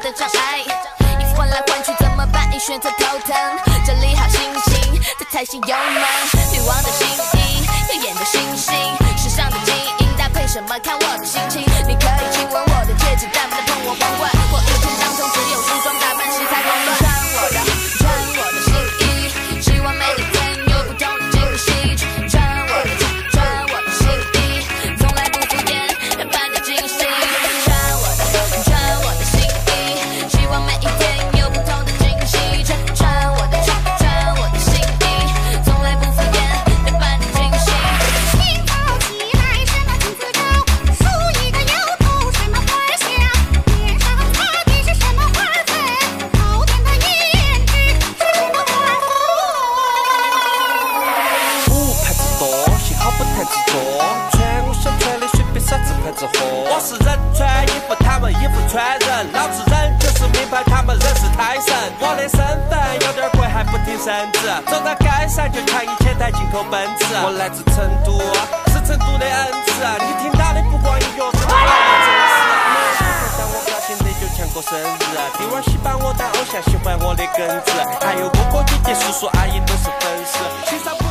的障碍。衣服换来换去怎么办？你选择头疼，整理好心情，再踩些油门。女王的新衣，耀眼的星星，时尚的基因搭配什么？看我的心情。你可以亲吻我的戒指，但不能碰我光棍。我一天当中只有梳妆打扮时才狂乱。穿我的新衣，希望每一天有不同的惊喜。穿我的新衣，从来不敷衍，要扮得惊喜。穿我的新衣，希望每一天有不同的惊喜。穿我的新衣，从来不敷衍，要扮得惊喜。 清早起来，什么金丝糕，梳一个油头，什么花香，脸上擦的是什么花粉，好点的胭脂是什么花红。 牌子多，幸好不太执着，穿我想穿的，随便啥子牌子火。我是人穿衣服，他们衣服穿人，老子人就是名牌，他们人是胎神。我的身份有点贵，还不挺身子，走到街上就看1000台进口奔驰。我来自成都，是成都的恩赐，你听到的不光音乐，是我的真实。当我高兴的就抢过生日，弟娃喜把我当偶像，喜欢我的耿直，还有哥哥姐姐叔叔阿姨都是粉丝。